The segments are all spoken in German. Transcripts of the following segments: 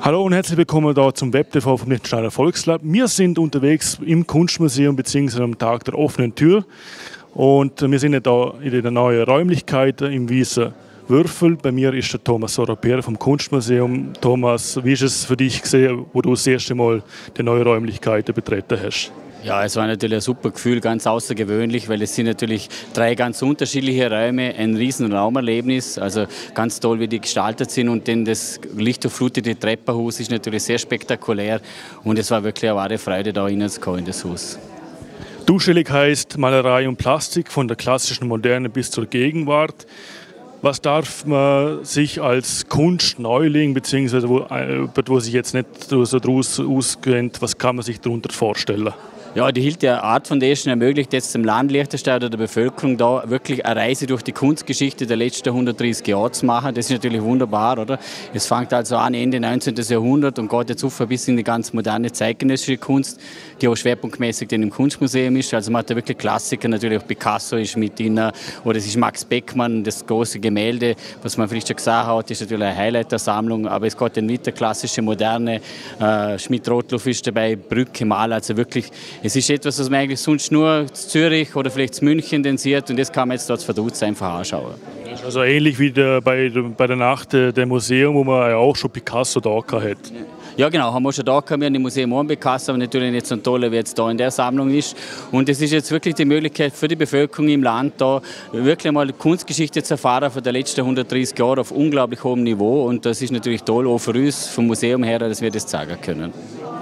Hallo und herzlich willkommen da zum WebTV vom Liechtensteiner Volkslab. Wir sind unterwegs im Kunstmuseum bzw. am Tag der offenen Tür und wir sind da in den neuen Räumlichkeiten im Wiesen Würfel. Bei mir ist der Thomas Soroper vom Kunstmuseum. Thomas, wie ist es für dich gesehen, wo du das erste Mal die neuen Räumlichkeiten betreten hast? Ja, es war natürlich ein super Gefühl, ganz außergewöhnlich, weil es sind natürlich drei ganz unterschiedliche Räume, ein riesen Raumerlebnis, also ganz toll, wie die gestaltet sind, und denn das lichtdurchflutete Treppenhaus ist natürlich sehr spektakulär und es war wirklich eine wahre Freude, da reinzukommen in das Haus. Die Ausstellung heisst Malerei und Plastik von der klassischen Moderne bis zur Gegenwart. Was darf man sich als Kunstneuling, beziehungsweise wo sich jetzt nicht so daraus auskennt, was kann man sich darunter vorstellen? Ja, die Hilde Art Foundation ermöglicht jetzt dem Land Liechtenstein oder der Bevölkerung da wirklich eine Reise durch die Kunstgeschichte der letzten 130 Jahre zu machen. Das ist natürlich wunderbar, oder? Es fängt also an Ende 19. Jahrhundert und geht jetzt auf bis in die ganz moderne zeitgenössische Kunst, die auch schwerpunktmäßig im Kunstmuseum ist. Also man hat da wirklich Klassiker, natürlich auch Picasso ist mit drin, oder es ist Max Beckmann, das große Gemälde, was man vielleicht schon gesagt hat, ist natürlich eine Highlight der Sammlung, aber es geht dann weiter, klassische, moderne, Schmidt-Rotluff ist dabei, Brücke, Maler, also wirklich. Es ist etwas, was man eigentlich sonst nur in Zürich oder vielleicht in München sieht, und das kann man jetzt dort verdutzt einfach anschauen. Also ähnlich wie bei der Nacht der Museum, wo man ja auch schon Picasso da hat. Ja genau, haben wir schon da gehabt, wir haben im Museum auch Picasso, aber natürlich nicht so ein toller, wie jetzt da in der Sammlung ist. Und es ist jetzt wirklich die Möglichkeit für die Bevölkerung im Land, da wirklich mal die Kunstgeschichte zu erfahren von den letzten 130 Jahren auf unglaublich hohem Niveau, und das ist natürlich toll, auch für uns vom Museum her, dass wir das zeigen können.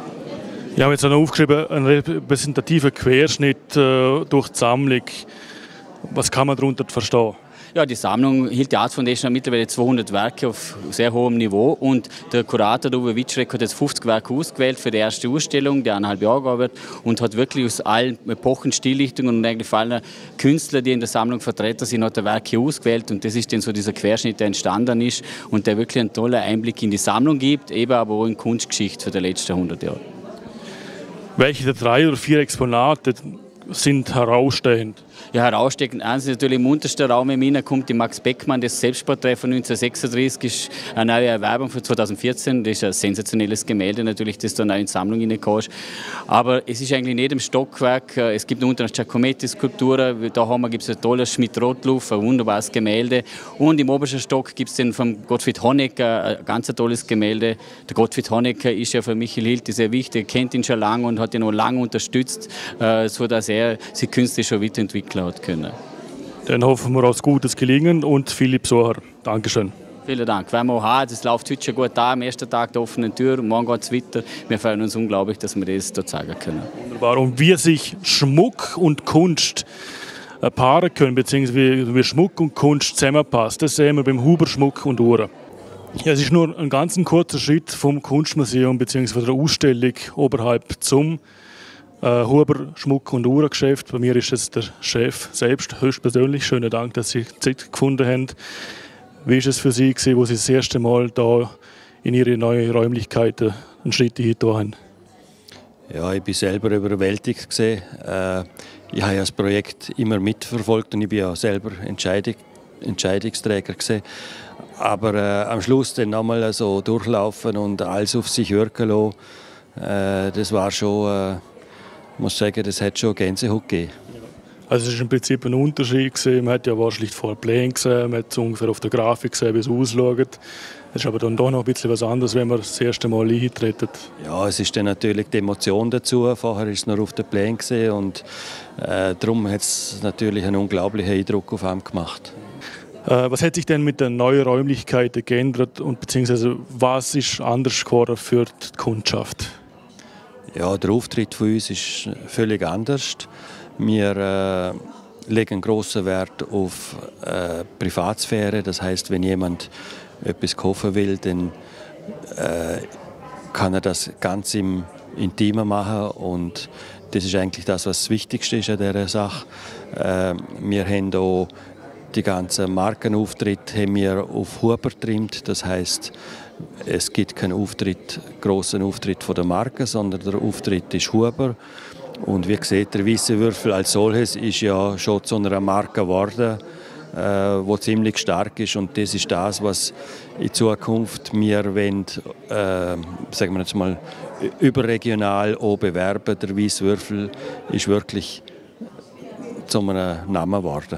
Ich habe jetzt noch aufgeschrieben, einen repräsentativen Querschnitt durch die Sammlung. Was kann man darunter verstehen? Ja, die Sammlung Hilde Art Foundation hat mittlerweile 200 Werke auf sehr hohem Niveau, und der Kurator Uwe Witschreck hat jetzt 50 Werke ausgewählt für die erste Ausstellung, die 1,5 Jahre dauert, und hat wirklich aus allen Epochen, Stilrichtungen und eigentlich allen Künstlern, die in der Sammlung vertreten sind, hat er Werke ausgewählt, und das ist dann so dieser Querschnitt, der entstanden ist und der wirklich einen tollen Einblick in die Sammlung gibt, eben aber auch in Kunstgeschichte für die letzten 100 Jahre. Welche der 3 oder 4 Exponate sind herausstehend? Ja, herausstechend. Eins ist natürlich im untersten Raum im Inneren kommt die Max Beckmann, das Selbstporträt von 1936, ist eine neue Erwerbung von 2014. Das ist ein sensationelles Gemälde, natürlich, das da neu in die Sammlung hineinkommt. Aber es ist eigentlich in jedem Stockwerk, es gibt unter einer Giacometti-Skulptur, da gibt es ein tolles Schmidt-Rotluff, ein wunderbares Gemälde. Und im obersten Stock gibt es den von Gottfried Honecker, ein ganz tolles Gemälde. Der Gottfried Honecker ist ja für Michael Hilde sehr wichtig, kennt ihn schon lange und hat ihn auch lange unterstützt, sodass er sich künstlich schon weiterentwickeln hat können. Dann hoffen wir auf gutes Gelingen und Philipp Soher. Dankeschön. Vielen Dank. Wenn wir auch haben, es läuft heute schon gut an, am ersten Tag der offenen Tür, morgen geht es weiter. Wir freuen uns unglaublich, dass wir das hier zeigen können. Wunderbar. Und wie sich Schmuck und Kunst paaren können, beziehungsweise wie Schmuck und Kunst zusammenpassen, das sehen wir beim Huber Schmuck und Uhren. Ja, es ist nur ein ganz kurzer Schritt vom Kunstmuseum bzw. der Ausstellung oberhalb zum Huber Schmuck- und Uhrengeschäft. Bei mir ist es der Chef selbst, höchstpersönlich. Schönen Dank, dass Sie Zeit gefunden haben. Wie war es für Sie, wo Sie das erste Mal da in Ihre neuen Räumlichkeiten einen Schritt getan haben? Ja, ich bin selber überwältigt. Ich habe das Projekt immer mitverfolgt und ich bin ja selber Entscheidungsträger gewesen. Aber am Schluss dann nochmal so durchlaufen und alles auf sich wirken lassen, das war schon... Ich muss sagen, das hat schon Gänsehaut gegeben. Also es ist im Prinzip ein Unterschied gewesen. Man hat ja wahrscheinlich vorher Pläne gesehen, man hat ungefähr auf der Grafik gesehen, wie es ausschaut. Es ist aber dann doch noch ein bisschen was anderes, wenn man das erste Mal eintreten. Ja, es ist dann natürlich die Emotion dazu. Vorher war es nur auf den Plänen gesehen und darum hat es natürlich einen unglaublichen Eindruck auf einen gemacht. Was hat sich denn mit den neuen Räumlichkeiten geändert und beziehungsweise was ist anders geworden für die Kundschaft? Ja, der Auftritt von uns ist völlig anders. Wir legen grossen Wert auf Privatsphäre. Das heißt, wenn jemand etwas kaufen will, dann kann er das ganz im Intimen machen. Und das ist eigentlich das, was das Wichtigste ist an dieser Sache. Wir haben auch die ganzen Markenauftritte haben wir auf Huber getrimmt. Das heißt, es gibt keinen grossen Auftritt von der Marke, sondern der Auftritt ist Huber. Und wie gesagt, der Weisse Würfel als solches ist ja schon zu einer Marke geworden. wo ziemlich stark ist. Und das ist das, was in Zukunft wir wollen, sagen wir jetzt mal, überregional auch bewerben. Der Weisswürfel ist wirklich zu einem Namen geworden.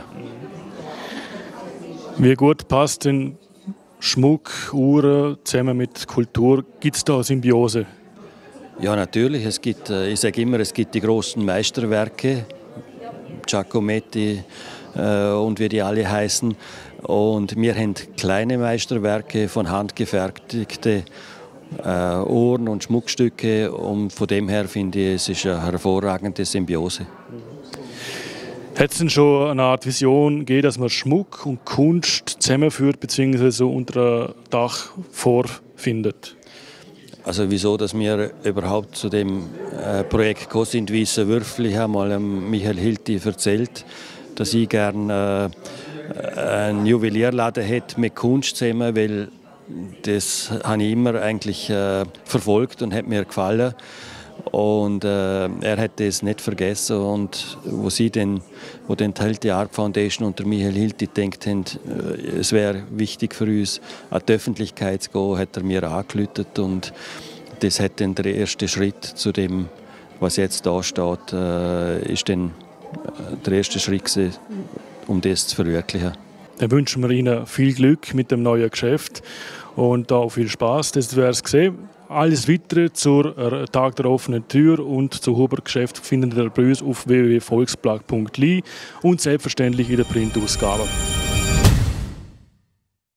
Wie gut passt denn Schmuck, Uhren zusammen mit Kultur? Gibt es da eine Symbiose? Ja, natürlich. Es gibt, ich sage immer, es gibt die großen Meisterwerke, Giacometti und wie die alle heißen. Und wir haben kleine Meisterwerke von handgefertigte Uhren und Schmuckstücke. Und von dem her finde ich, es ist eine hervorragende Symbiose. Hat es denn schon eine Art Vision gegeben, dass man Schmuck und Kunst zusammenführt bzw. so unter einem Dach vorfindet? Also wieso, dass wir überhaupt zu dem Projekt gekommen sind, Weisse Würfel. Ich habe mal Michael Hilti erzählt, dass ich gerne einen Juwelierladen hätte mit Kunst zusammen, weil das habe ich immer eigentlich verfolgt und hat mir gefallen. Und er hat das nicht vergessen. Und wo dann die Hilti Art Foundation und der Michael Hilti gedacht haben, es wäre wichtig für uns, an die Öffentlichkeit zu gehen, hat er mir angerufen. Und das hat dann der erste Schritt zu dem, was jetzt da steht, ist dann der erste Schritt gewesen, um das zu verwirklichen. Dann wünschen wir Ihnen viel Glück mit dem neuen Geschäft und auch viel Spaß. Das wäre es gesehen. Alles Weitere zur Tag der offenen Tür und zu Huber-Geschäft findet ihr bei uns auf www.volksblag.li und selbstverständlich in der Printausgabe.